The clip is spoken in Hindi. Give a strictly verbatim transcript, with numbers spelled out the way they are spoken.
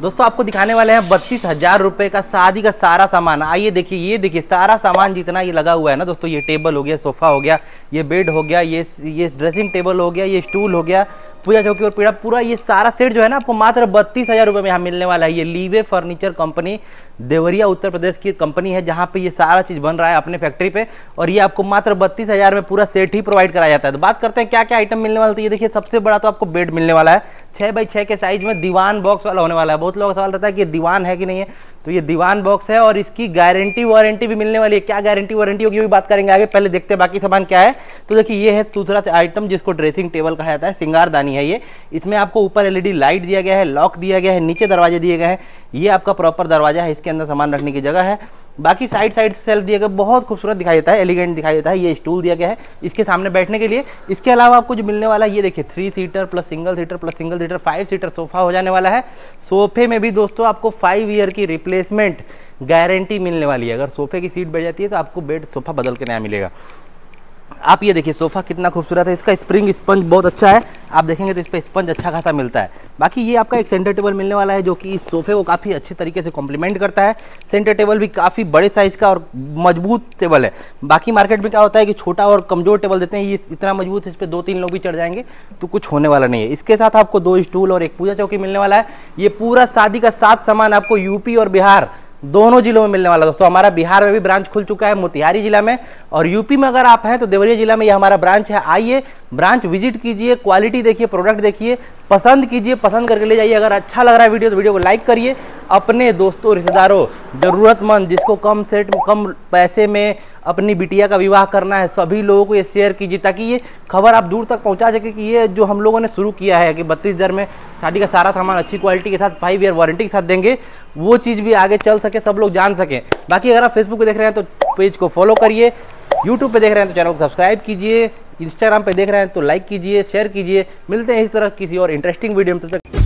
दोस्तों आपको दिखाने वाले हैं बत्तीस हजार रुपए का शादी का सारा सामान। आइए देखिए, ये देखिए सारा सामान जितना ये लगा हुआ है ना दोस्तों, ये टेबल हो गया, सोफा हो गया, ये बेड हो गया, ये ये ड्रेसिंग टेबल हो गया, ये स्टूल हो गया, पूजा चौकी और पीढ़ा, पूरा ये सारा सेट जो है ना आपको मात्र बत्तीस हजार रुपये में यहाँ मिलने वाला है। ये लीवे फर्नीचर कंपनी देवरिया उत्तर प्रदेश की कंपनी है, जहाँ पे ये सारा चीज़ बन रहा है अपने फैक्ट्री पे, और ये आपको मात्र बत्तीस हजार में पूरा सेट ही प्रोवाइड कराया जाता है। तो बात करते हैं क्या क्या आइटम मिलने वाला है। तो ये देखिए सबसे बड़ा तो आपको बेड मिलने वाला है, छः बाई छः के साइज में दीवान बॉक्स वाला होने वाला है। बहुत लोगों का सवाल रहता है कि ये दीवान है कि नहीं है, तो ये दीवान बॉक्स है और इसकी गारंटी वारंटी भी मिलने वाली है। क्या गारंटी वारंटी होगी वो बात करेंगे आगे, पहले देखते हैं बाकी सामान क्या है। तो देखिए ये है दूसरा आइटम जिसको ड्रेसिंग टेबल कहा जाता है, सिंगारदानी है ये। इसमें आपको ऊपर एलईडी लाइट दिया गया है, लॉक दिया गया है, नीचे दरवाजे दिए गए हैं। ये आपका प्रॉपर दरवाजा है, इसके अंदर सामान रखने की जगह है। बाकी साइड साइड से सेल्फ दिया गया, बहुत खूबसूरत दिखाई देता है, एलिगेंट दिखाई देता है। ये स्टूल दिया गया है इसके सामने बैठने के लिए। इसके अलावा आपको जो मिलने वाला है ये देखिए three seater plus single seater plus single seater five seater sofa हो जाने वाला है। सोफे में भी दोस्तों आपको फाइव ईयर की रिप्लेसमेंट गारंटी मिलने वाली है। अगर सोफे की सीट बैठ जाती है तो आपको बेड सोफा बदल के नया मिलेगा। आप ये देखिए सोफा कितना खूबसूरत है, इसका स्प्रिंग स्पंज बहुत अच्छा है, आप देखेंगे तो इस पर स्पंज अच्छा खासा मिलता है। बाकी ये आपका एक सेंटर टेबल मिलने वाला है जो कि इस सोफे को काफ़ी अच्छे तरीके से कॉम्प्लीमेंट करता है। सेंटर टेबल भी काफ़ी बड़े साइज़ का और मजबूत टेबल है। बाकी मार्केट में क्या होता है कि छोटा और कमज़ोर टेबल देते हैं, ये इतना मजबूत है, इस पर दो तीन लोग भी चढ़ जाएंगे तो कुछ होने वाला नहीं है। इसके साथ आपको दो स्टूल और एक पूजा चौकी मिलने वाला है। ये पूरा शादी का सात सामान आपको यूपी और बिहार दोनों जिलों में मिलने वाला। दोस्तों हमारा बिहार में भी ब्रांच खुल चुका है मोतिहारी जिला में, और यूपी में अगर आप हैं तो देवरिया जिला में यह हमारा ब्रांच है। आइए ब्रांच विजिट कीजिए, क्वालिटी देखिए, प्रोडक्ट देखिए, पसंद कीजिए, पसंद करके ले जाइए। अगर अच्छा लग रहा है वीडियो तो वीडियो को लाइक करिए। अपने दोस्तों रिश्तेदारों जरूरतमंद जिसको कम सेट कम पैसे में अपनी बिटिया का विवाह करना है, सभी लोगों को ये शेयर कीजिए ताकि ये खबर आप दूर तक पहुंचा सके कि ये जो हम लोगों ने शुरू किया है कि बत्तीस हज़ार में शादी का सारा सामान अच्छी क्वालिटी के साथ फाइव ईयर वारंटी के साथ देंगे, वो चीज़ भी आगे चल सके, सब लोग जान सकें। बाकी अगर आप फेसबुक पे देख रहे हैं तो पेज को फॉलो करिए, यूट्यूब पे देख रहे हैं तो चैनल को सब्सक्राइब कीजिए, इंस्टाग्राम पे देख रहे हैं तो लाइक कीजिए, शेयर कीजिए। मिलते हैं इस तरह किसी और इंटरेस्टिंग वीडियो में, तब तक